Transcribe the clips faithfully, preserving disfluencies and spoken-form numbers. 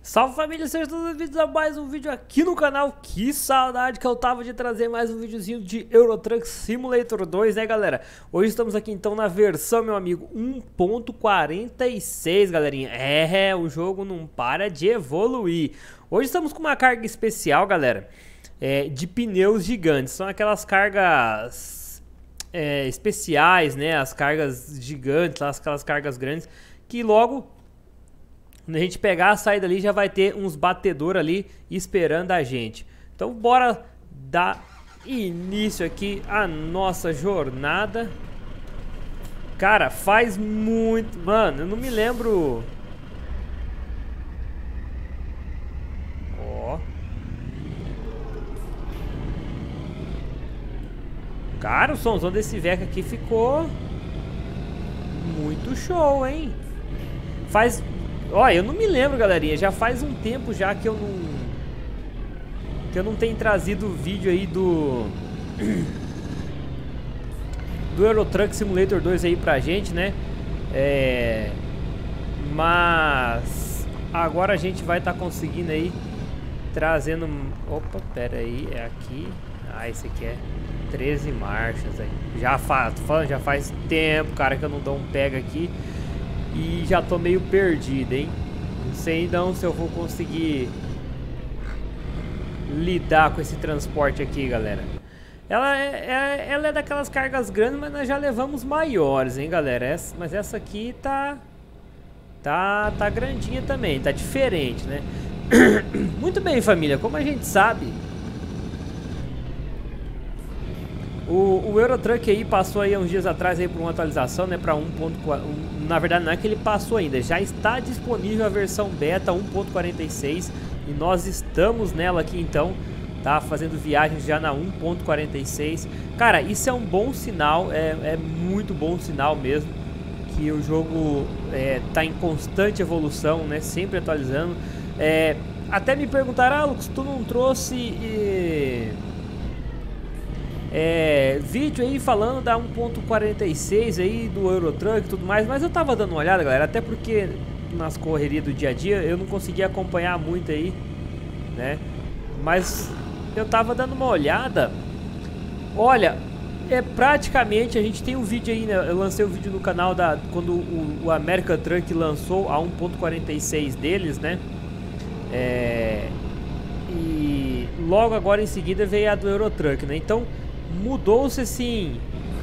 Salve família, sejam todos bem-vindos a mais um vídeo aqui no canal. Que saudade que eu tava de trazer mais um videozinho de Euro Truck Simulator dois, né galera? Hoje estamos aqui então na versão, meu amigo, um ponto quarenta e seis, galerinha. É, o jogo não para de evoluir. Hoje estamos com uma carga especial, galera, é, de pneus gigantes. São aquelas cargas é, especiais, né? As cargas gigantes, aquelas cargas grandes que logo... quando a gente pegar a saída ali, já vai ter uns batedores ali esperando a gente. Então bora dar início aqui à nossa jornada. Cara, faz muito... Mano, eu não me lembro... Ó. Cara, o somzão desse Veca aqui ficou... muito show, hein? Faz... Ó, eu não me lembro, galerinha, já faz um tempo já que eu não que eu não tenho trazido vídeo aí do do Euro Truck Simulator dois aí pra gente, né? É... Mas agora a gente vai estar tá conseguindo aí trazendo... Opa, pera aí, é aqui. Ah, esse aqui é treze marchas aí. Já faz, tô falando, já faz tempo, cara, que eu não dou um pega aqui. E já tô meio perdido, hein? Não sei não se eu vou conseguir lidar com esse transporte aqui, galera. Ela é, é, ela é daquelas cargas grandes, mas nós já levamos maiores, hein, galera? Essa, mas essa aqui tá... Tá, tá grandinha também, tá diferente, né? Muito bem, família. Como a gente sabe... O, o Euro Truck aí passou aí uns dias atrás aí por uma atualização, né, para um ponto quatro. Um, na verdade não é que ele passou ainda, já está disponível a versão beta um ponto quarenta e seis e nós estamos nela aqui então, tá, fazendo viagens já na um ponto quarenta e seis. Cara, isso é um bom sinal, é, é muito bom sinal mesmo, que o jogo é, tá em constante evolução, né, sempre atualizando. É, até me perguntaram, ah, Lucas, tu não trouxe... E... É, vídeo aí falando da um ponto quarenta e seis aí do Euro Truck e tudo mais, mas eu tava dando uma olhada, galera, até porque nas correrias do dia a dia eu não conseguia acompanhar muito aí, né? Mas eu tava dando uma olhada. Olha, é praticamente, a gente tem um vídeo aí, né? Eu lancei um vídeo no canal da quando o, o American Truck lançou a um ponto quarenta e seis deles, né? É, e logo agora em seguida veio a do Euro Truck, né? Então mudou-se assim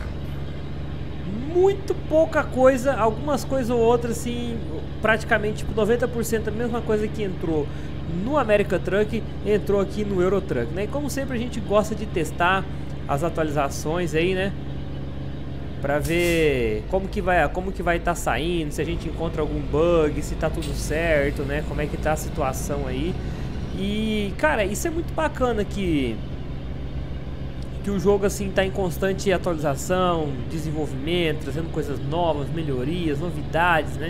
muito pouca coisa, algumas coisas ou outras assim, praticamente tipo noventa por cento a mesma coisa que entrou no American Truck entrou aqui no Euro Truck, né? E como sempre a gente gosta de testar as atualizações aí, né? Pra ver como que vai, como que vai estar tá saindo, se a gente encontra algum bug, se tá tudo certo, né? Como é que tá a situação aí. E cara, isso é muito bacana que que o jogo assim tá em constante atualização, desenvolvimento, trazendo coisas novas, melhorias, novidades, né?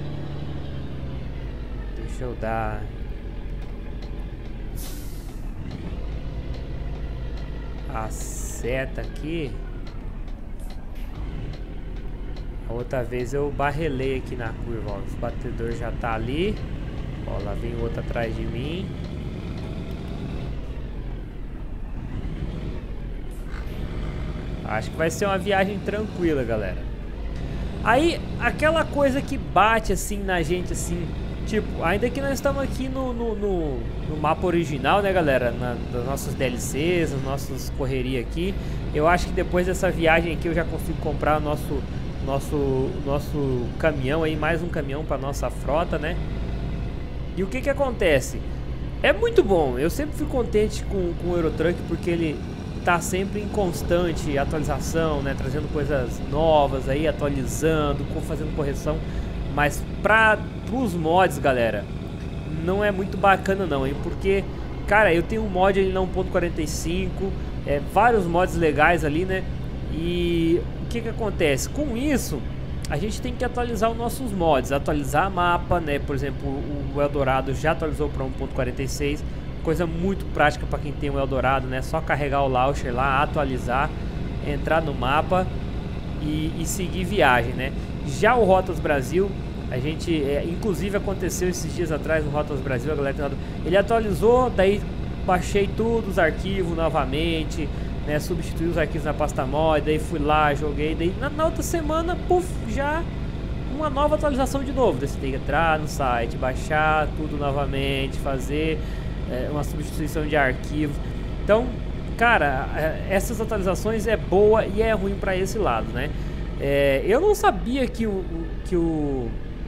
Deixa eu dar a seta aqui. A outra vez eu barrelei aqui na curva, ó. Os batedores já tá ali. Ó, lá vem outro atrás de mim. Acho que vai ser uma viagem tranquila, galera. Aí, aquela coisa que bate assim na gente, assim, tipo, ainda que nós estamos aqui no, no, no, no mapa original, né, galera, na, das nossas D L Cs, nas nossas correrias aqui, eu acho que depois dessa viagem aqui eu já consigo comprar o nosso, nosso, nosso caminhão aí, mais um caminhão para nossa frota, né? E o que que acontece? É muito bom, eu sempre fico contente com, com o Euro Truck porque ele tá sempre em constante atualização, né, trazendo coisas novas aí, atualizando, fazendo correção, mas para os mods, galera, não é muito bacana não, hein, porque, cara, eu tenho um mod ali na um ponto quarenta e cinco, é, vários mods legais ali, né, e o que que acontece? Com isso, a gente tem que atualizar os nossos mods, atualizar mapa, né, por exemplo, o Eldorado já atualizou para um ponto quarenta e seis, coisa muito prática para quem tem o Eldorado, né? Só carregar o launcher lá, atualizar, entrar no mapa e, e seguir viagem, né? Já o Rotas Brasil, A gente, é, inclusive aconteceu esses dias atrás no Rotas Brasil, a galera, ele atualizou, daí baixei tudo, os arquivos novamente, né, substituí os arquivos na pasta mod, daí fui lá, joguei, daí na, na outra semana, puf, já uma nova atualização de novo. Daí você tem que entrar no site, baixar tudo novamente, fazer é, uma substituição de arquivos. Então, cara, essas atualizações é boa e é ruim para esse lado, né? É, eu não sabia que o que o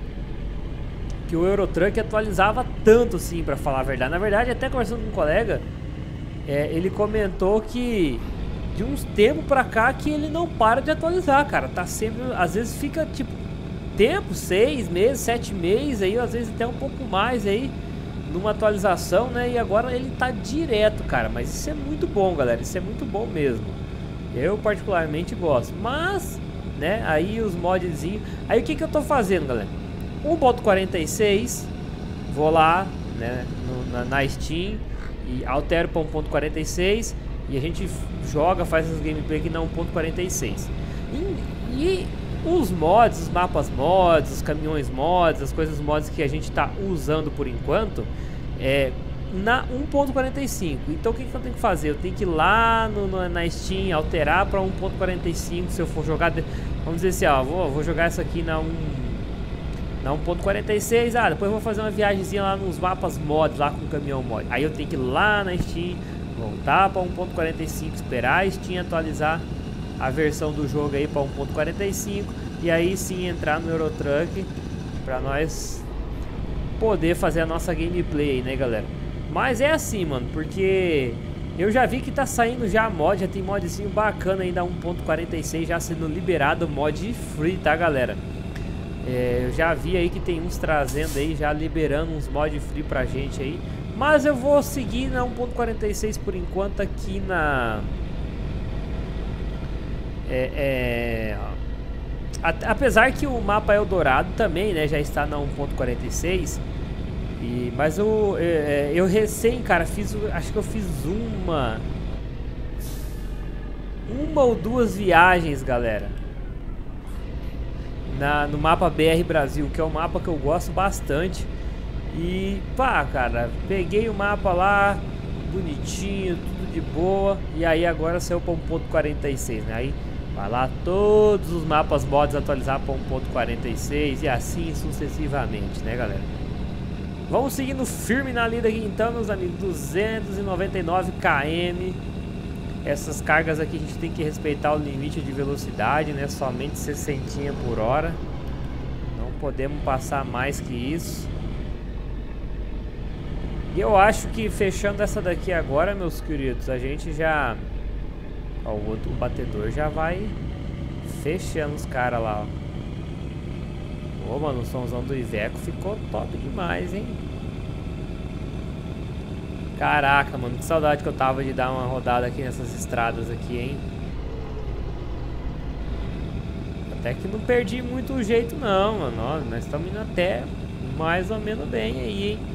que o Euro Truck atualizava tanto, assim, para falar a verdade. Na verdade, até conversando com um colega, é, ele comentou que de uns tempos pra cá que ele não para de atualizar, cara. Tá sempre, às vezes fica tipo tempo, seis meses, sete meses aí, às vezes até um pouco mais aí numa atualização, né? E agora ele tá direto, cara. Mas isso é muito bom, galera. Isso é muito bom mesmo. Eu particularmente gosto. Mas, né? Aí os modzinhos. Aí o que que eu tô fazendo, galera? um ponto quarenta e seis, vou lá, né, no, na, na Steam e altero para um ponto quarenta e seis e a gente joga, faz as gameplay aqui na um ponto quarenta e seis. E, e os mods, os mapas mods, os caminhões mods, as coisas mods que a gente está usando por enquanto é na um ponto quarenta e cinco. Então o que, que eu tenho que fazer? Eu tenho que ir lá no, no, na Steam, alterar para um ponto quarenta e cinco se eu for jogar, vamos dizer assim, ó, vou, vou jogar isso aqui na um na um ponto quarenta e seis, ah, depois eu vou fazer uma viagemzinha lá nos mapas mods, lá com o caminhão mod. Aí eu tenho que ir lá na Steam, voltar para um ponto quarenta e cinco, esperar a Steam atualizar a versão do jogo aí para um ponto quarenta e cinco e aí sim entrar no Euro Truck para nós poder fazer a nossa gameplay aí, né, galera? Mas é assim, mano, porque eu já vi que tá saindo já mod, já tem modzinho bacana ainda um ponto quarenta e seis já sendo liberado, mod free, tá, galera? É, eu já vi aí que tem uns trazendo aí, já liberando uns mods free pra gente aí. Mas eu vou seguir na um ponto quarenta e seis por enquanto aqui na... É, é... Apesar que o mapa Eldorado também, né, já está na um ponto quarenta e seis. E... Mas eu, é, eu recém, cara, fiz... Acho que eu fiz uma... Uma ou duas viagens, galera. Na, no mapa B R Brasil, que é um mapa que eu gosto bastante. E pá, cara, peguei o mapa lá, bonitinho, tudo de boa. E aí agora saiu para um ponto quarenta e seis, né? Aí vai lá todos os mapas mods atualizar para um ponto quarenta e seis e assim sucessivamente, né, galera? Vamos seguindo firme na lida aqui então, meus amigos. Duzentos e noventa e nove quilômetros. Essas cargas aqui a gente tem que respeitar o limite de velocidade, né? Somente sessenta por hora. Não podemos passar mais que isso. E eu acho que fechando essa daqui agora, meus queridos, a gente já... Ó, o outro batedor já vai fechando os caras lá, ó. Ô, mano, o somzão do Iveco ficou top demais, hein? Caraca, mano, que saudade que eu tava de dar uma rodada aqui nessas estradas aqui, hein? Até que não perdi muito o jeito não, mano. Ó, nós estamos indo até mais ou menos bem aí, hein?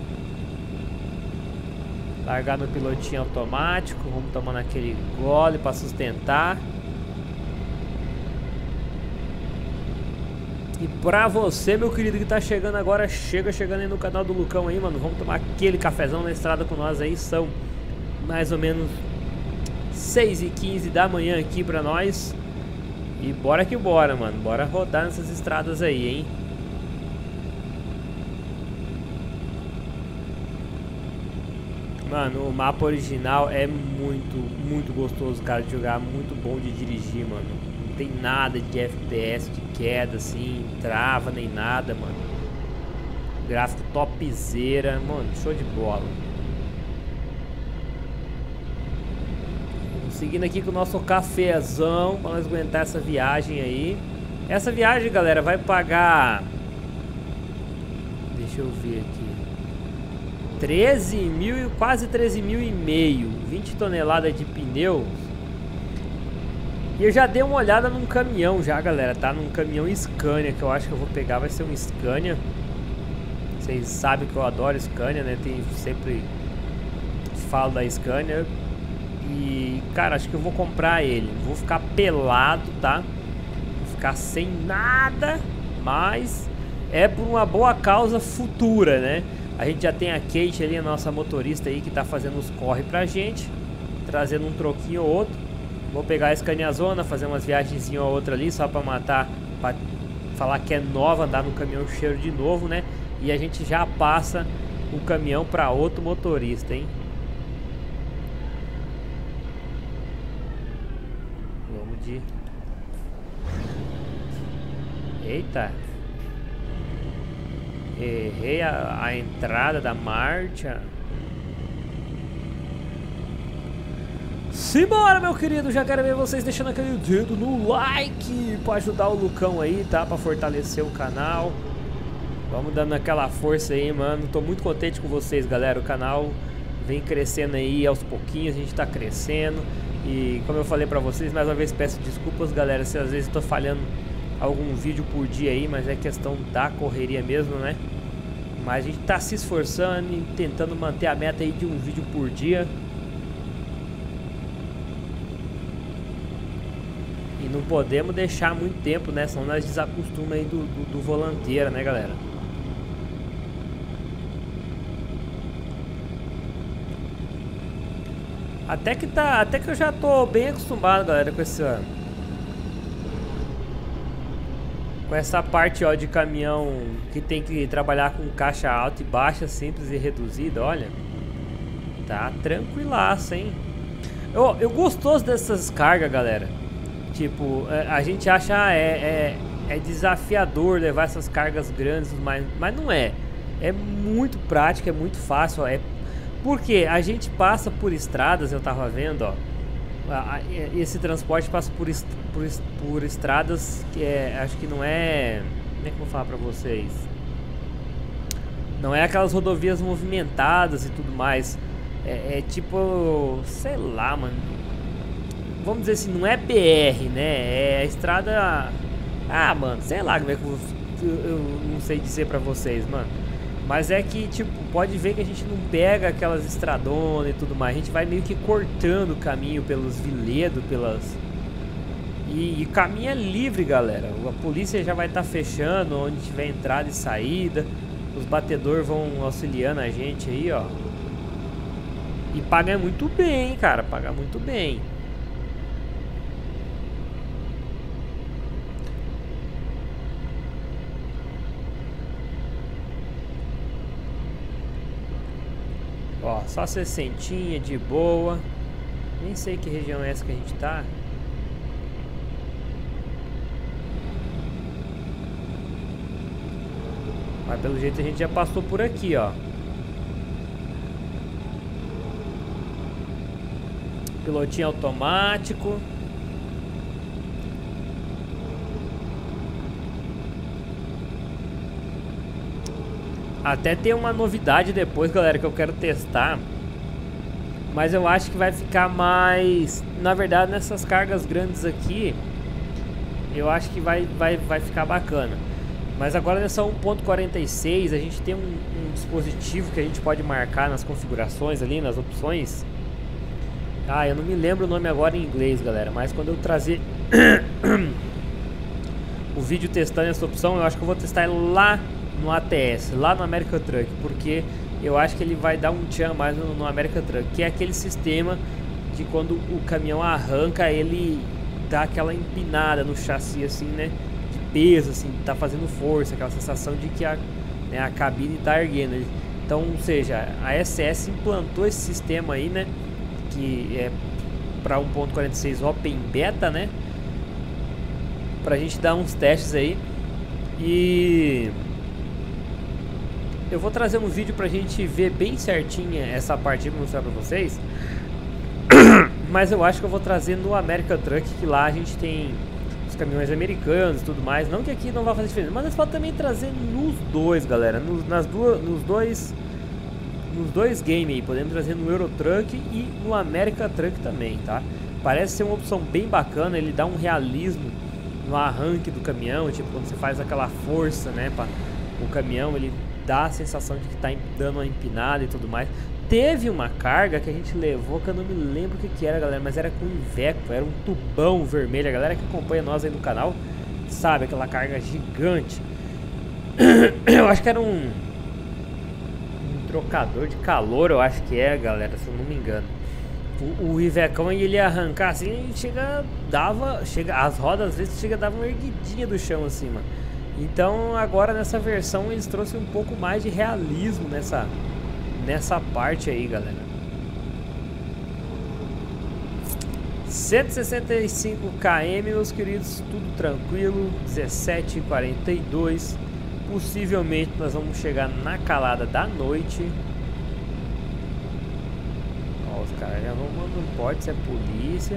Largar no pilotinho automático, vamos tomando aquele gole pra sustentar. E pra você, meu querido, que tá chegando agora, chega chegando aí no canal do Lucão aí, mano. Vamos tomar aquele cafezão na estrada com nós aí. São mais ou menos seis e quinze da manhã aqui pra nós. E bora que bora, mano. Bora rodar nessas estradas aí, hein. Mano, o mapa original é muito, muito gostoso, cara, de jogar. Muito bom de dirigir, mano. Não tem nada de F P S, de queda, assim, trava, nem nada, mano. Gráfico topzera, mano, show de bola. Vamos seguindo aqui com o nosso cafezão, pra nós aguentar essa viagem aí. Essa viagem, galera, vai pagar... Deixa eu ver aqui. treze mil, quase treze mil e meio. vinte toneladas de pneu. E eu já dei uma olhada num caminhão já, galera, tá? Num caminhão Scania, que eu acho que eu vou pegar, vai ser um Scania. Vocês sabem que eu adoro Scania, né? Tem sempre falo da Scania. E, cara, acho que eu vou comprar ele. Vou ficar pelado, tá? Vou ficar sem nada, mas é por uma boa causa futura, né? A gente já tem a Kate ali, a nossa motorista aí, que tá fazendo os corre pra gente, trazendo um troquinho ou outro. Vou pegar a Scaniazona, fazer umas viagenzinhas ou outra ali, só pra matar, pra falar que é nova, andar no caminhão cheiro de novo, né? E a gente já passa o caminhão pra outro motorista, hein? Vamos de... Eita! Errei a, a entrada da marcha. Simbora, meu querido. Já quero ver vocês deixando aquele dedo no like pra ajudar o Lucão aí, tá? Pra fortalecer o canal. Vamos dando aquela força aí, mano. Tô muito contente com vocês, galera. O canal vem crescendo aí aos pouquinhos. A gente tá crescendo. E como eu falei pra vocês, mais uma vez peço desculpas, galera, se às vezes tô falhando algum vídeo por dia aí, mas é questão da correria mesmo, né? Mas a gente tá se esforçando e tentando manter a meta aí de um vídeo por dia. E não podemos deixar muito tempo, né? Senão nós desacostumamos aí do, do, do volanteira, né, galera? Até que tá, até que eu já tô bem acostumado, galera, com esse ano. Com essa parte, ó, de caminhão que tem que trabalhar com caixa alta e baixa, simples e reduzida, olha. Tá tranquilaço, hein? Eu, eu gostoso dessas cargas, galera. Tipo, a gente acha ah, é, é, é desafiador levar essas cargas grandes, mas, mas não é. É muito prático, é muito fácil, ó. É, porque a gente passa por estradas, eu tava vendo, ó. Esse transporte passa por, est por, est por estradas que é, acho que não é... Como é que eu vou falar pra vocês? Não é aquelas rodovias movimentadas e tudo mais. É, é tipo... Sei lá, mano. Vamos dizer assim, não é B R, né? É a estrada... Ah, mano, sei lá como é que eu, eu não sei dizer pra vocês, mano. Mas é que, tipo, pode ver que a gente não pega aquelas estradonas e tudo mais. A gente vai meio que cortando o caminho pelos viledos, pelas... E, e caminho é livre, galera. A polícia já vai estar tá fechando onde tiver entrada e saída. Os batedores vão auxiliando a gente aí, ó. E paga muito bem, cara. Paga muito bem. Ó, só sessentinha de boa. Nem sei que região é essa que a gente tá. Mas pelo jeito a gente já passou por aqui, ó. Pilotinho automático. Até tem uma novidade depois, galera, que eu quero testar. Mas eu acho que vai ficar mais... Na verdade, nessas cargas grandes aqui, eu acho que vai, vai, vai ficar bacana. Mas agora nessa um ponto quarenta e seis, a gente tem um, um dispositivo que a gente pode marcar nas configurações ali, nas opções. Ah, eu não me lembro o nome agora em inglês, galera. Mas quando eu trazer o vídeo testando essa opção, eu acho que eu vou testar lá no A T S, lá no American Truck, porque eu acho que ele vai dar um tchan mais no, no American Truck, que é aquele sistema de quando o caminhão arranca, ele dá aquela empinada no chassi, assim, né, de peso, assim, tá fazendo força, aquela sensação de que a, né, a cabine tá erguendo. Então, ou seja, a S S implantou esse sistema aí, né, que é para um ponto quarenta e seis Open Beta, né, pra gente dar uns testes aí. E eu vou trazer um vídeo pra gente ver bem certinha essa parte pra mostrar pra vocês. Mas eu acho que eu vou trazer no American Truck, que lá a gente tem os caminhões americanos e tudo mais. Não que aqui não vai fazer diferença, mas nós podemos também trazer nos dois, galera. Nos, nas duas, nos dois nos dois games aí. Podemos trazer no Euro Truck e no American Truck também, tá? Parece ser uma opção bem bacana. Ele dá um realismo no arranque do caminhão. Tipo, quando você faz aquela força, né, pra o caminhão, ele dá a sensação de que tá dando uma empinada e tudo mais. Teve uma carga que a gente levou, que eu não me lembro o que que era, galera, mas era com Iveco, era um tubão vermelho. A galera que acompanha nós aí no canal sabe, aquela carga gigante. Eu acho que era um, um trocador de calor, eu acho que é, galera, se eu não me engano. O, o Ivecão, ele ia arrancar assim, ele chega, dava, chega, as rodas às vezes chega, dava uma erguidinha do chão assim, mano. Então agora nessa versão eles trouxeram um pouco mais de realismo nessa, nessa parte aí, galera. cento e sessenta e cinco quilômetros, meus queridos, tudo tranquilo, dezessete e quarenta e dois. Possivelmente nós vamos chegar na calada da noite. Ó, os caras já vão mandando um porte, se é polícia.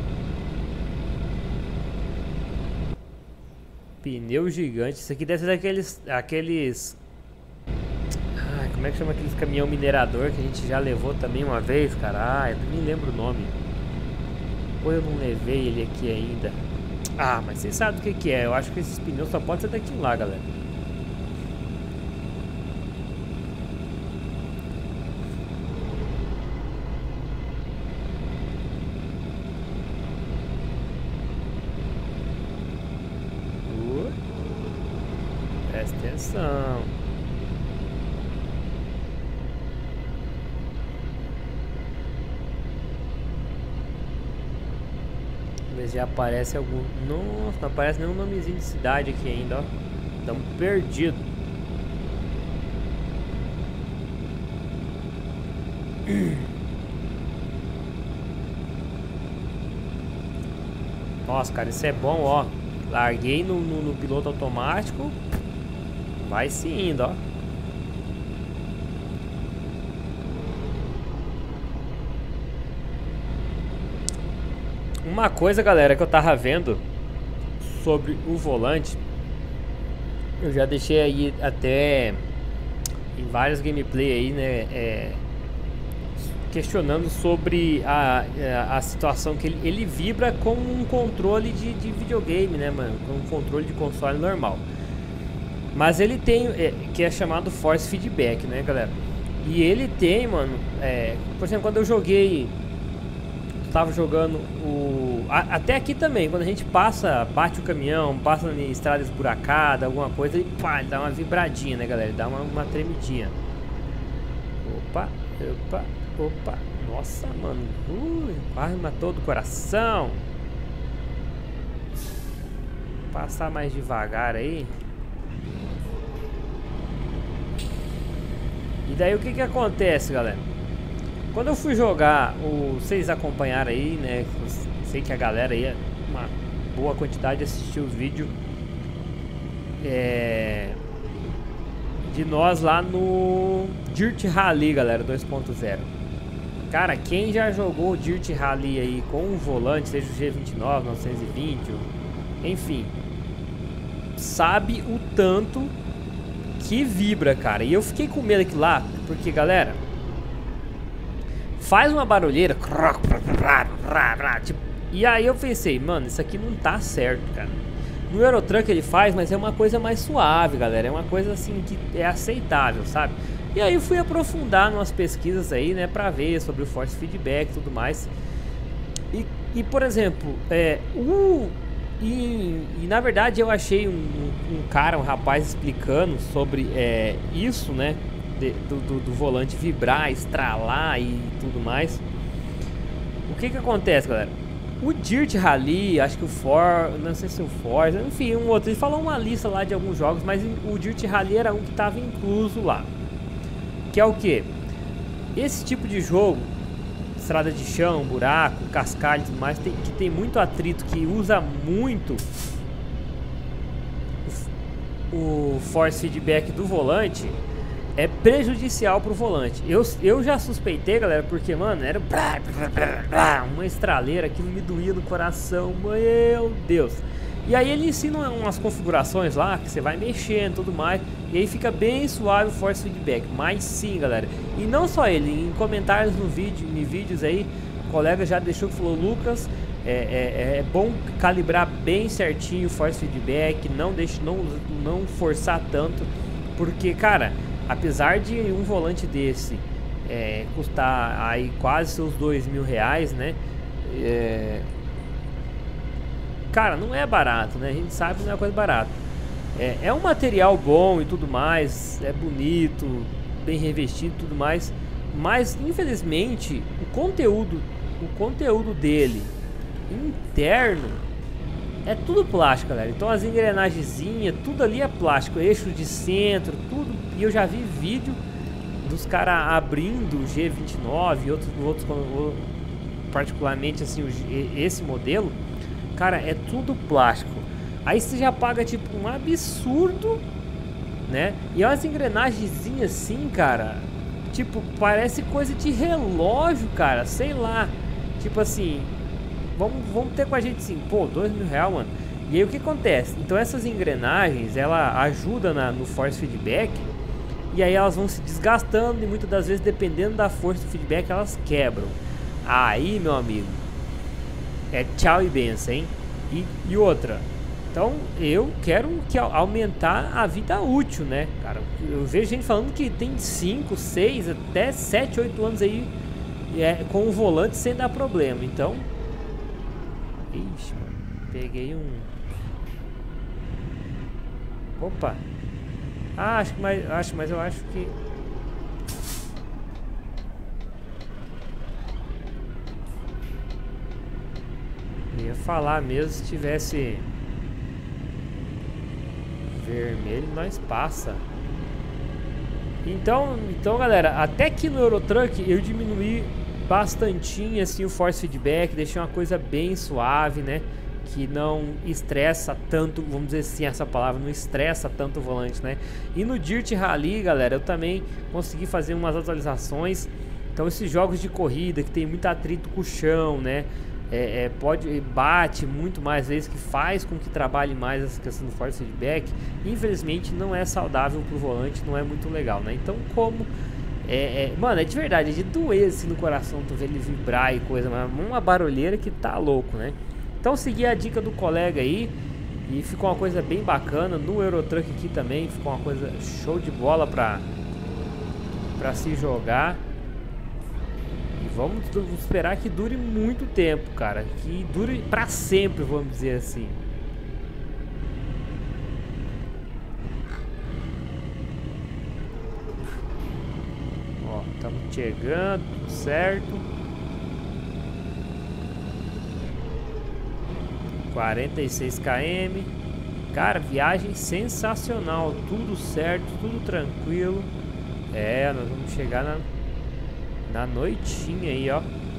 Pneu gigante, isso aqui deve ser daqueles, aqueles... Ah, como é que chama aqueles caminhão minerador que a gente já levou também uma vez, cara? Ah, eu nem lembro o nome. Ou eu não levei ele aqui ainda. Ah, mas vocês sabem o que que é. Eu acho que esses pneus só podem ser daqui lá, galera. Uh, presta atenção. Já aparece algum... Nossa, não aparece nenhum nomezinho de cidade aqui ainda, ó. Estamos perdidos. Nossa, cara, isso é bom, ó. Larguei no, no, no piloto automático. Vai se indo, ó. Uma coisa, galera, que eu tava vendo sobre o volante, eu já deixei aí até em vários gameplay aí, né, é, questionando sobre a, a situação que ele, ele vibra como um controle de, de videogame, né, mano, como um controle de console normal. Mas ele tem, é, que é chamado Force Feedback, né, galera? E ele tem, mano, é, por exemplo, quando eu joguei... Tava jogando o... A, até aqui também, quando a gente passa, bate o caminhão, passa em estrada esburacada, alguma coisa, e pá, ele dá uma vibradinha, né, galera? Ele dá uma, uma tremidinha. Opa, opa, opa. Nossa, mano. Ui, quase matou do coração. Vou passar mais devagar aí. E daí o que que acontece, galera? Quando eu fui jogar, o, vocês acompanharam aí, né? Sei que a galera aí, uma boa quantidade assistiu os vídeos é, de nós lá no Dirt Rally, galera, dois ponto zero. Cara, quem já jogou o Dirt Rally aí com um volante, seja o G vinte e nove, novecentos e vinte, enfim, sabe o tanto que vibra, cara. E eu fiquei com medo aqui lá, porque, galera, faz uma barulheira, tipo, e aí eu pensei, mano, isso aqui não tá certo, cara. No Eurotruck ele faz, mas é uma coisa mais suave, galera. É uma coisa assim que é aceitável, sabe? E aí eu fui aprofundar umas pesquisas aí, né, pra ver sobre o Force Feedback e tudo mais. E, e por exemplo, é, o, e, e na verdade eu achei um, um, um cara, um rapaz explicando sobre é, isso, né? De, do, do, do volante vibrar, estralar e tudo mais. O que que acontece, galera? O Dirt Rally, acho que o For, não sei se o Forza, enfim, um outro, ele falou uma lista lá de alguns jogos, mas o Dirt Rally era um que estava incluso lá. Que é o que? Esse tipo de jogo, estrada de chão, buraco, cascalho e tudo mais, tem, que tem muito atrito, que usa muito o, o Force Feedback do volante, é prejudicial pro volante. Eu, eu já suspeitei, galera, porque, mano, era uma estraleira que me doía no coração, meu Deus. E aí ele ensina umas configurações lá, que você vai mexendo e tudo mais, e aí fica bem suave o Force Feedback. Mas sim, galera, e não só ele, em comentários no vídeo, em vídeos aí, o colega já deixou que falou, Lucas, é, é, é bom calibrar bem certinho o Force Feedback, não, deixe, não, não forçar tanto, porque, cara, apesar de um volante desse é, custar aí quase seus dois mil reais, né? É... Cara, não é barato, né? A gente sabe que não é coisa barata. É, é um material bom e tudo mais, é bonito, bem revestido e tudo mais, mas infelizmente o conteúdo, o conteúdo dele interno é tudo plástico, galera. Então as engrenagenzinhas, tudo ali é plástico, eixo de centro, tudo. E eu já vi vídeo dos caras abrindo o G vinte e nove e outros, outros particularmente assim, esse modelo, cara, é tudo plástico. Aí você já paga tipo um absurdo, né? E as engrenagenzinhas assim, cara, tipo, parece coisa de relógio, cara, sei lá. Tipo assim, vamos, vamos ter com a gente assim, pô, dois mil reais, mano. E aí o que acontece? Então essas engrenagens, ela ajuda na, no force feedback. E aí elas vão se desgastando e muitas das vezes, dependendo da força do feedback, elas quebram. Aí, meu amigo, é tchau e benção, hein? E, e outra, então eu quero que aumentar a vida útil, né, cara? Eu vejo gente falando que tem cinco, seis, até sete, oito anos aí é, com o volante sem dar problema. Então, ixi, mano, peguei um... Opa! Ah, acho que mais, acho, mas eu acho que eu ia falar mesmo se tivesse vermelho, nós passa. Então, então, galera, até que no Eurotruck eu diminuí bastantinho assim o force feedback, deixei uma coisa bem suave, né? Que não estressa tanto, vamos dizer assim, essa palavra, não estressa tanto o volante, né? E no Dirt Rally, galera, eu também consegui fazer umas atualizações. Então esses jogos de corrida que tem muito atrito com o chão, né? É, é, pode, bate muito mais vezes, que faz com que trabalhe mais essa questão do force feedback. Infelizmente não é saudável pro volante, não é muito legal, né? Então como... É, é, mano, é de verdade, é de doer assim no coração tu ver ele vibrar e coisa, mas uma barulheira que tá louco, né? Então segui a dica do colega aí e ficou uma coisa bem bacana. No Eurotruck aqui também ficou uma coisa show de bola pra, pra se jogar. E vamos esperar que dure muito tempo, cara. Que dure pra sempre, vamos dizer assim. Ó, estamos chegando, tudo certo. quarenta e seis quilômetros. Cara, viagem sensacional. Tudo certo, tudo tranquilo. É, nós vamos chegar na, na noitinha aí, ó.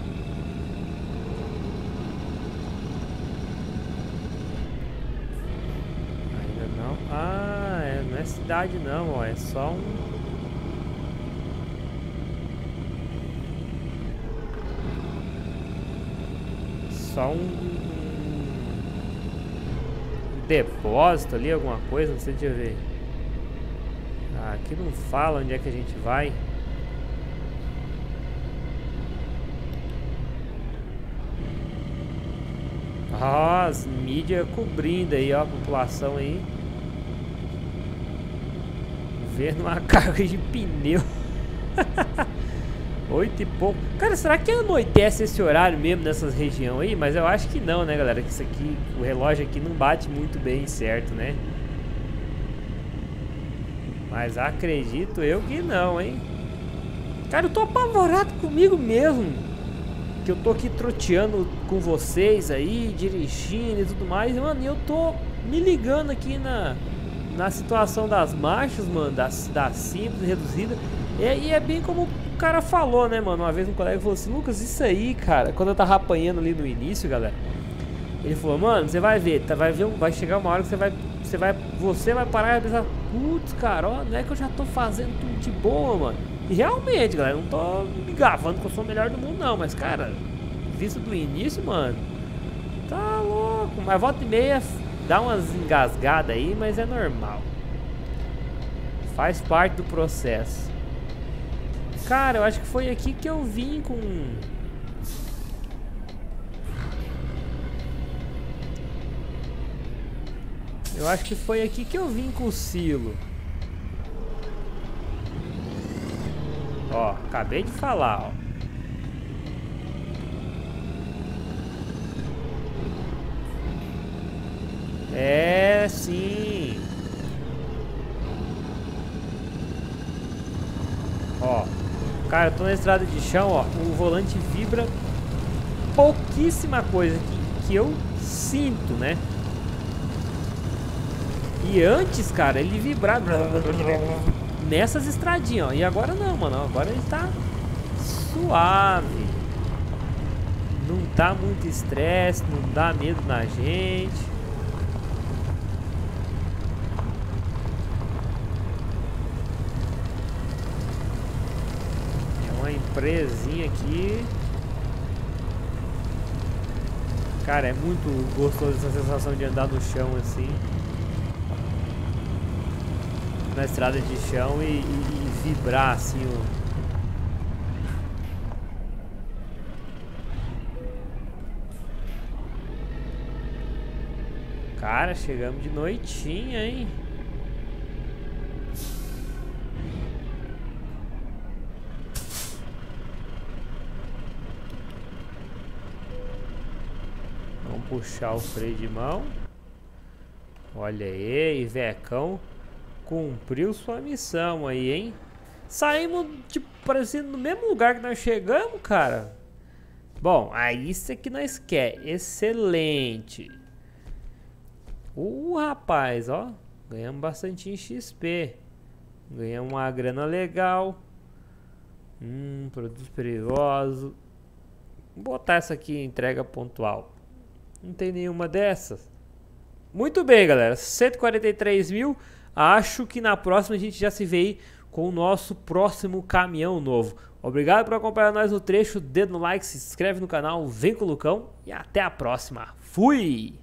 Ainda não. Ah, é, não é cidade não, ó. É só um... Só um... depósito ali, alguma coisa, não sei, deixa eu ver. Ah, aqui não fala onde é que a gente vai. Ah, as mídias cobrindo aí, ó, a população aí. Vendo uma carga de pneu. Oito e pouco. Cara, será que anoitece esse horário mesmo nessas regiões aí? Mas eu acho que não, né, galera? Que isso aqui, o relógio aqui não bate muito bem certo, né? Mas acredito eu que não, hein? Cara, eu tô apavorado comigo mesmo. Que eu tô aqui troteando com vocês aí, dirigindo e tudo mais. Mano, e eu tô me ligando aqui na, na situação das marchas, mano. Das, das simples, reduzida. E, e é bem como... o cara falou, né, mano? Uma vez um colega falou assim: Lucas, isso aí, cara, quando eu tava apanhando ali no início, galera, ele falou: mano, você vai ver, tá, vai ver, vai chegar uma hora que você vai, você vai, você vai parar e pensar: putz, cara, ó, não é que eu já tô fazendo tudo de boa, mano. E realmente, galera, não tô me gravando que eu sou o melhor do mundo, não, mas, cara, visto do início, mano, tá louco. Mas volta e meia dá umas engasgadas aí, mas é normal, faz parte do processo. Cara, eu acho que foi aqui que eu vim com... Eu acho que foi aqui que eu vim com o silo. Ó, acabei de falar, ó. É, sim. Ó, cara, eu tô na estrada de chão, ó, o volante vibra pouquíssima coisa que, que eu sinto, né? E antes, cara, ele vibrava nessas estradinhas, ó. E agora não, mano. Agora ele tá suave. Não tá muito estresse, não dá medo na gente. É uma empresinha aqui. Cara, é muito gostoso essa sensação de andar no chão assim. Na estrada de chão e, e, e vibrar assim o... Cara, chegamos de noitinha, hein? Vamos puxar o freio de mão. Olha aí, Ivecão cumpriu sua missão aí, hein? Saímos, tipo, parecendo no mesmo lugar que nós chegamos, cara. Bom, aí isso aqui nós quer. Excelente. Uh, rapaz, ó. Ganhamos bastante X P. Ganhamos uma grana legal. Hum, produtos perigosos. Vou botar essa aqui em entrega pontual. Não tem nenhuma dessas. Muito bem, galera. cento e quarenta e três mil. Acho que na próxima a gente já se vê aí com o nosso próximo caminhão novo. Obrigado por acompanhar nós no trecho. Dedo no like, se inscreve no canal, vem com o Lucão e até a próxima. Fui!